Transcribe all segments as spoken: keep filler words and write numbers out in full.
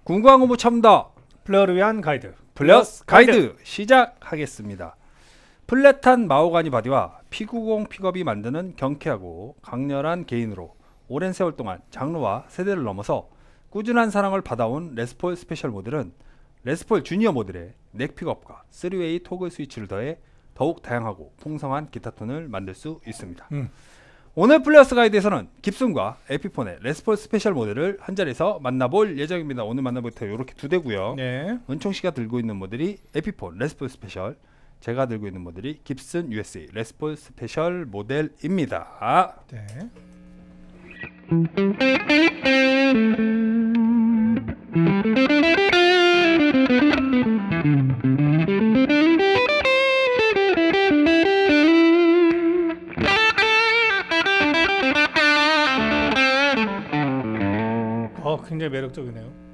궁금한 거 못 참다. 플레이어를 위한 가이드 플러스 가이드, 가이드. 시작하겠습니다. 플랫한 마호가니 바디와 피구공 픽업이 만드는 경쾌하고 강렬한 개인으로 오랜 세월 동안 장르와 세대를 넘어서 꾸준한 사랑을 받아온 레스폴 스페셜 모델은 레스폴 주니어 모델의 넥 픽업과 쓰리웨이 토글 스위치를 더해 더욱 다양하고 풍성한 기타 톤을 만들 수 있습니다. 음. 오늘 플레이어스 가이드에서는 깁슨과 에피폰의 레스폴 스페셜 모델을 한 자리에서 만나볼 예정입니다. 오늘 만나볼 때 이렇게 두 대고요. 네. 은총씨가 들고 있는 모델이 에피폰 레스폴 스페셜, 제가 들고 있는 모델이 깁슨 유에스에이 레스폴 스페셜 모델입니다. 네. 어, 굉장히 매력적이네요.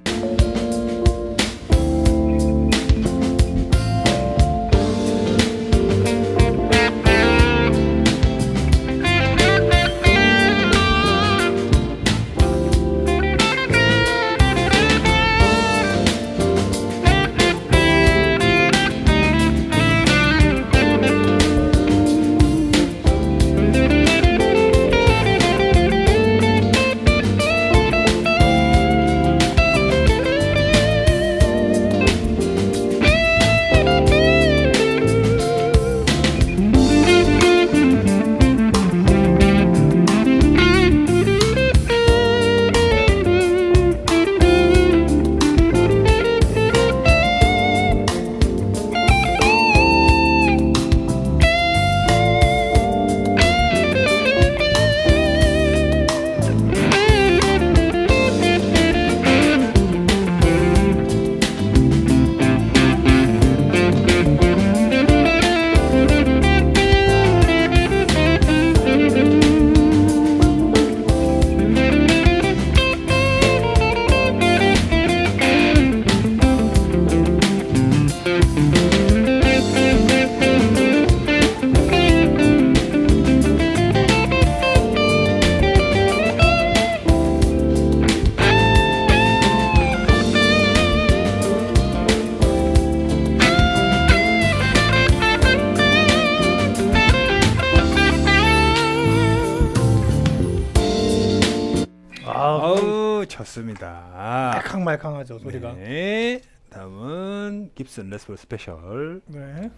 아우 좋습니다. 말캉말캉하죠 소리가. 네, 다음은 깁슨 레스폴 스페셜. 네.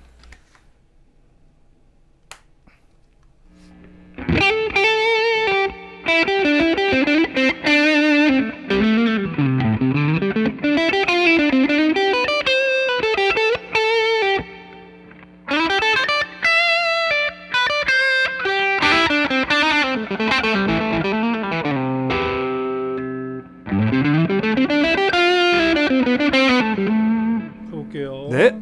볼게요. 네.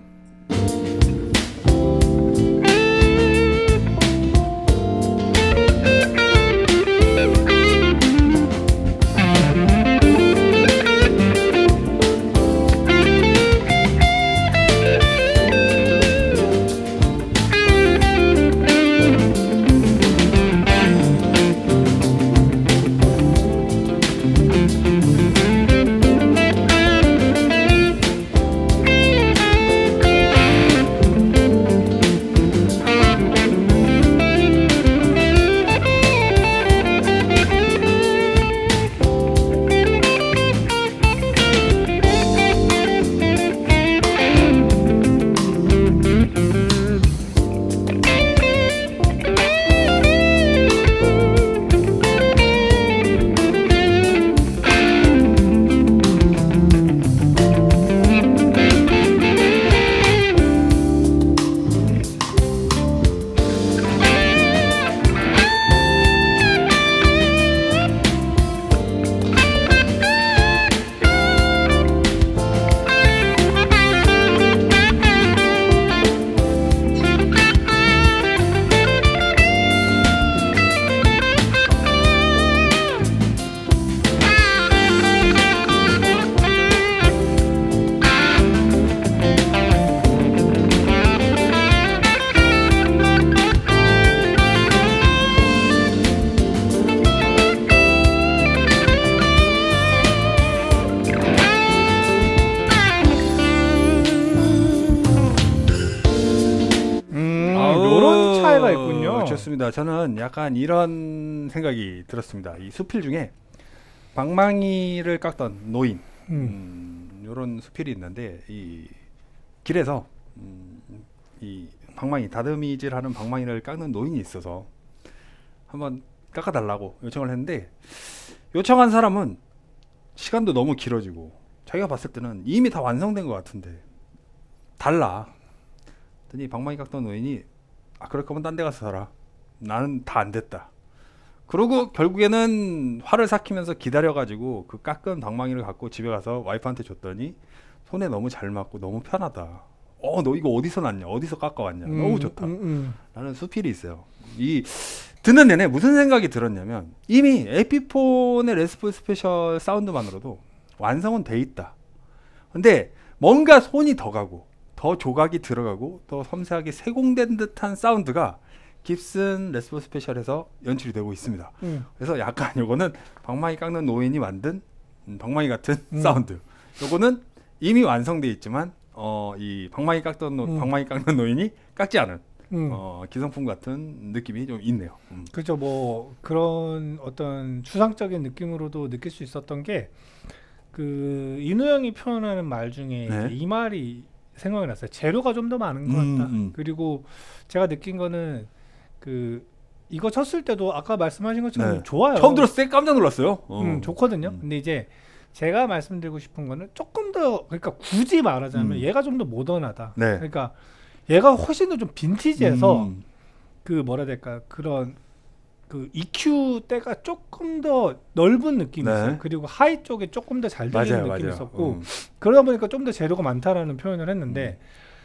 어, 좋습니다. 저는 약간 이런 생각이 들었습니다. 이 수필 중에 방망이를 깎던 노인 음. 음, 이런 수필이 있는데 이 길에서 음, 이 방망이 다듬이질하는 방망이를 깎는 노인이 있어서 한번 깎아달라고 요청을 했는데 요청한 사람은 시간도 너무 길어지고 자기가 봤을 때는 이미 다 완성된 것 같은데 달라. 그랬더니 방망이 깎던 노인이 아 그럴 거면 딴 데 가서 살아. 나는 다 안 됐다. 그러고 결국에는 화를 삭히면서 기다려가지고 그 깎은 방망이를 갖고 집에 가서 와이프한테 줬더니 손에 너무 잘 맞고 너무 편하다. 어 너 이거 어디서 났냐? 어디서 깎아왔냐? 음, 너무 좋다. 음, 음. 라는 수필이 있어요. 이 듣는 내내 무슨 생각이 들었냐면 이미 에피폰의 레스포 스페셜 사운드만으로도 완성은 돼 있다. 근데 뭔가 손이 더 가고 더 조각이 들어가고 더 섬세하게 세공된 듯한 사운드가 깁슨 레스포 스페셜에서 연출이 되고 있습니다. 음. 그래서 약간 요거는 방망이 깎는 노인이 만든 음, 방망이 같은 음. 사운드. 요거는 이미 완성돼 있지만 어, 이 방망이 깎던 노, 음. 방망이 깎는 노인이 깎지 않은 음. 어, 기성품 같은 느낌이 좀 있네요. 음. 그렇죠. 뭐 그런 어떤 추상적인 느낌으로도 느낄 수 있었던 게 그 인우 형이 표현하는 말 중에 네. 이 말이 생각이 났어요. 재료가 좀 더 많은 것 음, 같다. 음. 그리고 제가 느낀 거는 그 이거 쳤을 때도 아까 말씀하신 것처럼 네. 좋아요. 처음 들었을 때 깜짝 놀랐어요. 어. 음, 좋거든요. 음. 근데 이제 제가 말씀드리고 싶은 거는 조금 더 그러니까 굳이 말하자면 음. 얘가 좀 더 모던하다. 네. 그러니까 얘가 훨씬 더 좀 빈티지해서 음. 그 뭐라 해야 될까 그런 그 이큐 때가 조금 더 넓은 느낌이 네. 있어요. 그리고 하이 쪽에 조금 더 잘 들리는 맞아요, 느낌이 맞아요. 있었고 음. 그러다 보니까 좀 더 재료가 많다라는 표현을 했는데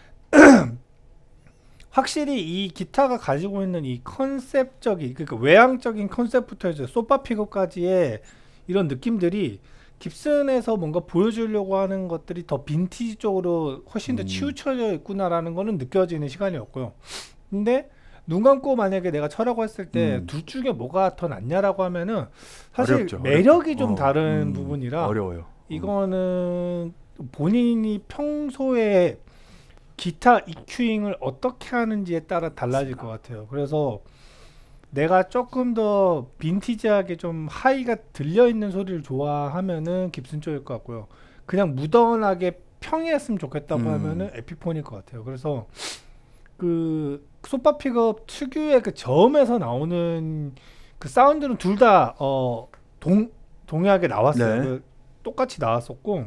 확실히 이 기타가 가지고 있는 이 컨셉적인 그러니까 외향적인 컨셉부터 해서 소파 픽업까지의 이런 느낌들이 깁슨에서 뭔가 보여주려고 하는 것들이 더 빈티지 쪽으로 훨씬 더 음. 치우쳐져 있구나라는 거는 느껴지는 시간이었고요. 근데 눈 감고 만약에 내가 쳐라고 했을 때 둘 음. 중에 뭐가 더 낫냐라고 하면은 사실 어렵죠, 매력이 어렵죠. 좀 어, 다른 음, 부분이라 어려워요. 음. 이거는 본인이 평소에 기타 이큐잉을 어떻게 하는지에 따라 달라질 것 같아요. 그래서 내가 조금 더 빈티지하게 좀 하이가 들려있는 소리를 좋아하면은 깁슨 쪽일 것 같고요. 그냥 무던하게 평이했으면 좋겠다고 음. 하면은 에피폰일 것 같아요. 그래서 그 소파 픽업 특유의 그 저음에서 나오는 그 사운드는 둘 다 어 동 동일하게 나왔어요. 네. 그 똑같이 나왔었고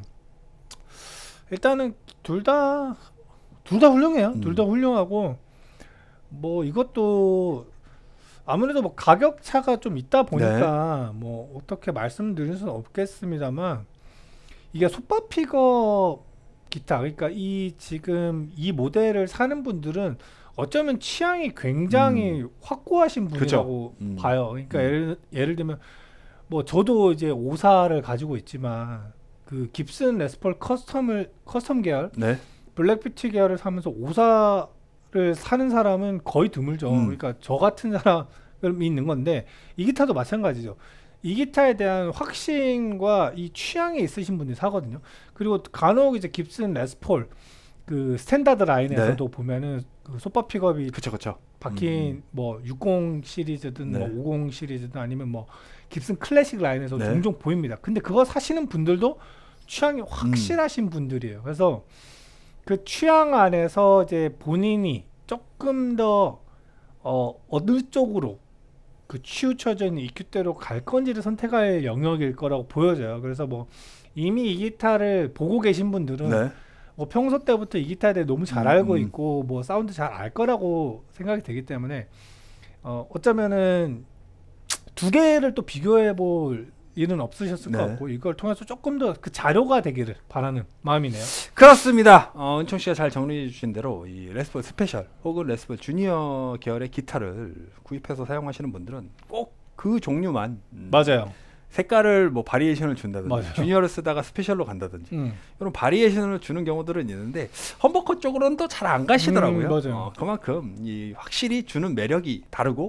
일단은 둘 다 둘 다 훌륭해요. 음. 둘 다 훌륭하고 뭐 이것도 아무래도 뭐 가격 차가 좀 있다 보니까 네. 뭐 어떻게 말씀드릴 수는 없겠습니다만 이게 소파 픽업 기타 그러니까 이 지금 이 모델을 사는 분들은 어쩌면 취향이 굉장히 음. 확고하신 분이라고 음. 봐요. 그러니까 음. 예를, 예를 들면 뭐 저도 이제 오사를 가지고 있지만 그 깁슨 레스폴 커스텀을 커스텀 계열 네. 블랙비치 계열을 사면서 오사를 사는 사람은 거의 드물죠. 음. 그러니까 저 같은 사람이 있는 건데 이 기타도 마찬가지죠. 이 기타에 대한 확신과 이 취향이 있으신 분들이 사거든요. 그리고 간혹 이제 깁슨 레스폴 그 스탠다드 라인에서도 네. 보면은 그 소파 픽업이 그쵸 그쵸. 박힌 음. 뭐 육십 시리즈든 네. 뭐 오십 시리즈든 아니면 뭐 깁슨 클래식 라인에서 네. 종종 보입니다. 근데 그거 사시는 분들도 취향이 음. 확실하신 분들이에요. 그래서 그 취향 안에서 이제 본인이 조금 더 어, 어느 쪽으로 그 치우쳐져 있는 이큐대로 갈 건지를 선택할 영역일 거라고 보여져요. 그래서 뭐 이미 이 기타를 보고 계신 분들은 네. 뭐 평소 때부터 이 기타에 대해 너무 잘 음, 알고 음. 있고 뭐 사운드 잘 알 거라고 생각이 되기 때문에 어, 어쩌면은 두 개를 또 비교해 볼 일은 없으셨을 네. 것 같고 이걸 통해서 조금 더 그 자료가 되기를 바라는 마음이네요. 그렇습니다. 어, 은총 씨가 잘 정리해 주신 대로 이 레스폴 스페셜 혹은 레스폴 주니어 계열의 기타를 구입해서 사용하시는 분들은 꼭 그 종류만 음, 맞아요. 색깔을 뭐 바리에이션을 준다든지 맞아요. 주니어를 쓰다가 스페셜로 간다든지 음. 이런 바리에이션을 주는 경우들은 있는데 험버컷 쪽으로는 또 잘 안 가시더라고요. 음, 맞아요. 어, 그만큼 이 확실히 주는 매력이 다르고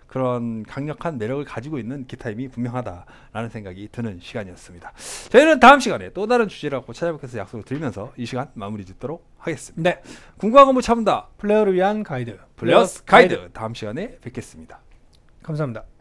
그런 강력한 매력을 가지고 있는 기타임이 분명하다라는 생각이 드는 시간이었습니다. 저희는 다음 시간에 또 다른 주제를 갖고 찾아뵙겠서 약속을 드리면서 이 시간 마무리 짓도록 하겠습니다. 네. 궁금한 거 못 참다. 플레이어를 위한 가이드. 플레이어스 가이드. 다음 시간에 뵙겠습니다. 감사합니다.